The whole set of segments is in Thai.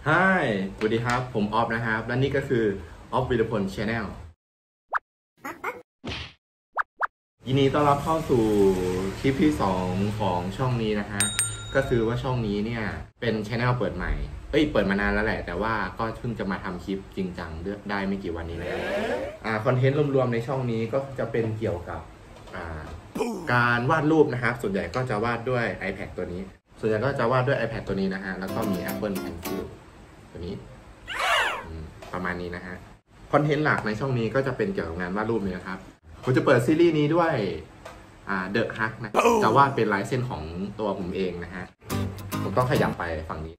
ฮายสวัสดีครับผมออฟนะครับและนี่ก็คือออฟวิรพลชาแนลยินดีต้อนรับเข้าสู่คลิปที่2ของช่องนี้นะฮะก็คือว่าช่องนี้เนี่ยเป็นชาแนลเปิดใหม่เปิดมานานแล้วแหละแต่ว่าก็เพิ่งจะมาทำคลิปจริงจังได้ไม่กี่วันนี้นะคอนเทนต์รวมๆในช่องนี้ก็จะเป็นเกี่ยวกับการวาดรูปนะครับส่วนใหญ่ก็จะวาดด้วย iPad ตัวนี้ส่วนใหญ่ก็จะวาดด้วย iPad ตัวนี้นะฮะแล้วก็มี Apple Pencil ตัวนี้ประมาณนี้นะฮะคอนเทนต์หลักในช่องนี้ก็จะเป็นเกี่ยวกับงานวาดรูปนี่นะครับผมจะเปิดซีรีส์นี้ด้วยเดอะฮักนะจะวาดเป็นลายเส้นของตัวผมเองนะฮะผมต้องขยับไปฝั่งนี้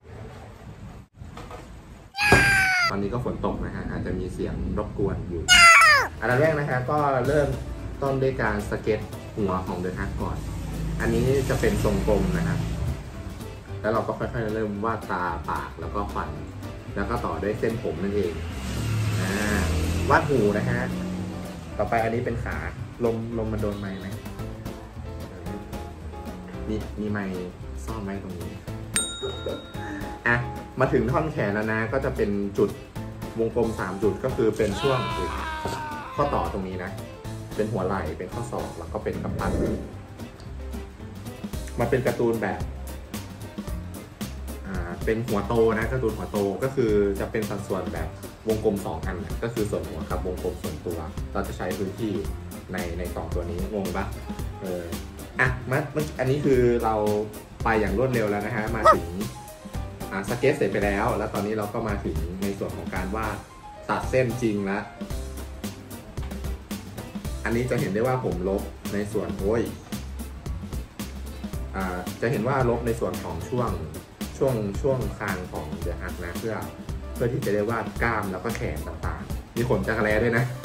ตอนนี้ก็ฝนตกนะฮะอาจจะมีเสียงรบกวนอยู่อันแรกนะฮะก็เริ่มต้นด้วยการสเก็ตหัวของเดอะฮักก่อนอันนี้จะเป็นทรงกลมนะครับแล้วเราก็ค่อยๆเริ่มวาดตาปากแล้วก็ฟันแล้วก็ต่อด้วยเส้นผมนั่นเองวาดหูนะฮะต่อไปอันนี้เป็นขาลมมันโดนไม้ไหมมีไม้ซ่อนไว้ตรงนี้มาถึงท่อนแขนแล้วนะก็จะเป็นจุดวงกลม3จุดก็คือเป็นช่วงข้อต่อตรงนี้นะเป็นหัวไหล่เป็นข้อศอกแล้วก็เป็นกำปั้นมันเป็นการ์ตูนแบบเป็นหัวโตนะการ์ตูนหัวโตก็คือจะเป็นสัดส่วนแบบวงกลม2อันก็คือส่วนหัวกับวงกลมส่วนตัวเราจะใช้พื้นที่ใน2ตัวนี้งงปะอันนี้คือเราไปอย่างรวดเร็วแล้วนะฮะมาถึงสเก็ตเสร็จไปแล้วตอนนี้เราก็มาถึงในส่วนของการวาดตัดเส้นจริงแล้วอันนี้จะเห็นได้ว่าผมลบในส่วนจะเห็นว่าลบในส่วนของช่วงคางของเดอะฮักนะเพื่อที่จะได้วาดกล้ามแล้วก็แขนต่างๆมีขนจักรแลด้วยนะ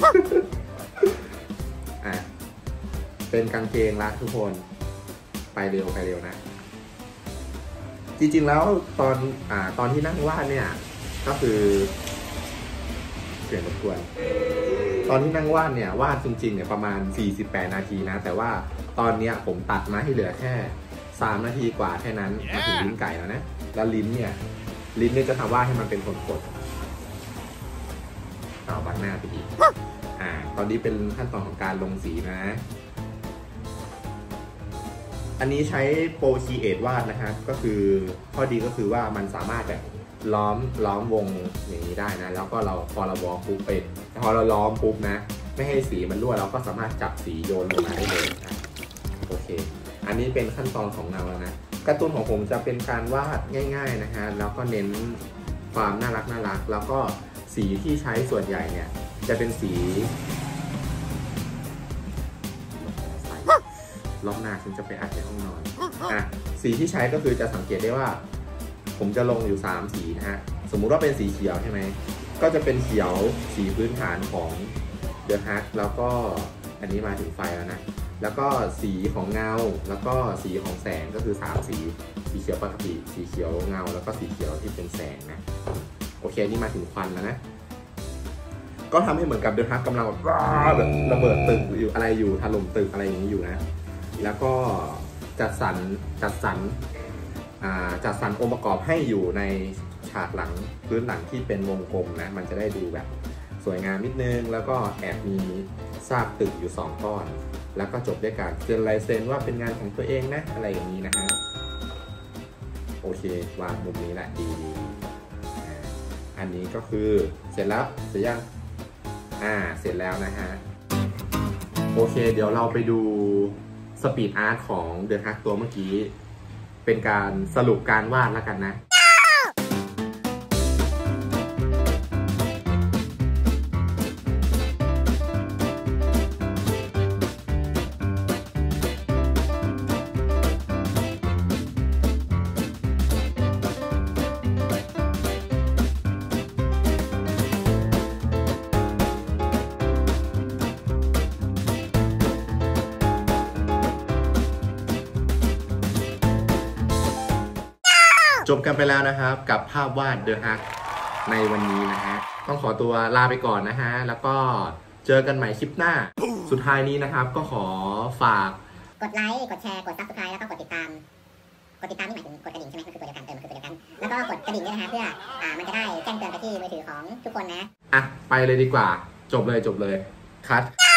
เป็นกางเกงละทุกคนไปเร็วนะจริงๆแล้วตอนที่นั่งวาดเนี่ยก็คือเสียงรบกวนตอนที่นั่งวาดเนี่ยวาดจริงๆเนี่ยประมาณ48นาทีนะแต่ว่าตอนนี้ผมตัดมาให้เหลือแค่3นาทีกว่าแค่นั้นมาถึงลิ้นไก่แล้วนะแล้วลิ้นเนี่ยจะทำวาดให้มันเป็นขดๆเอาบังหน้าไปอีกตอนนี้เป็นขั้นตอนของการลงสีนะอันนี้ใช้โปรคีเอทวาดนะฮะก็คือข้อดีก็คือว่ามันสามารถแบบล้อมวงอย่างนี้ได้นะแล้วก็พอเราวอลปุ๊บพอเราล้อมปุ๊บนะไม่ให้สีมันรั่วเราก็สามารถจับสีโยนลงมาได้เลยนะโอเคอันนี้เป็นขั้นตอนของเราแล้วนะการ์ตูนของผมจะเป็นการวาดง่ายๆนะฮะแล้วก็เน้นความน่ารักแล้วก็สีที่ใช้ส่วนใหญ่เนี่ยจะเป็นสีรอบหน้าฉันจะไปอัดในห้องนอนสีที่ใช้ก็คือจะสังเกตได้ว่าผมจะลงอยู่3สีนะฮะสมมุติว่าเป็นสีเขียวใช่ไหมก็จะเป็นเขียวสีพื้นฐานของเดอะฮักแล้วก็อันนี้มาถึงไฟแล้วนะแล้วก็สีของเงาแล้วก็สีของแสงก็คือ3สีเขียวปกติสีเขียวเงาแล้วก็สีเขียวที่เป็นแสงนะโอเคนี่มาถึงควันแล้วนะก็ทำให้เหมือนกับเดอะฮักกำลังแบบระเบิดตึกอยู่อะไรอยู่ถล่มตึกอะไรอย่างนี้อยู่นะแล้วก็จัดสรรองค์ประกอบให้อยู่ในฉากหลังพื้นหลังที่เป็นวงกลมนะมันจะได้ดูแบบสวยงามนิดนึงแล้วก็แอบมีซากตึกอยู่2ก้อนแล้วก็จบด้วยการเซ็นลายเซ็นว่าเป็นงานของตัวเองนะอะไรอย่างนี้นะฮะโอเควางมุมนี้แหละดีอันนี้ก็คือเสร็จแล้วเสร็จยังเสร็จแล้วนะฮะโอเคเดี๋ยวเราไปดูสปีดอาร์ตของเดอะฮักตัวเมื่อกี้เป็นการสรุปการวาดแล้วกันนะจบกันไปแล้วนะครับกับภาพวาดเดอะฮักในวันนี้นะฮะต้องขอตัวลาไปก่อนนะฮะแล้วก็เจอกันใหม่คลิปหน้าสุดท้ายนี้นะครับก็ขอฝากกดไลค์กดแชร์กด Subscribe แล้วก็กดติดตามกดติดตามนี่หมายถึงกดกระดิ่งใช่ไหมมันคือตัวเดียวกันมันคือตัวเดียวกันแล้วก็กดกระดิ่งด้วยนะฮะเพื่อมันจะได้แจ้งเตือนไปที่มือถือของทุกคนนะอ่ะไปเลยดีกว่าจบเลยคัท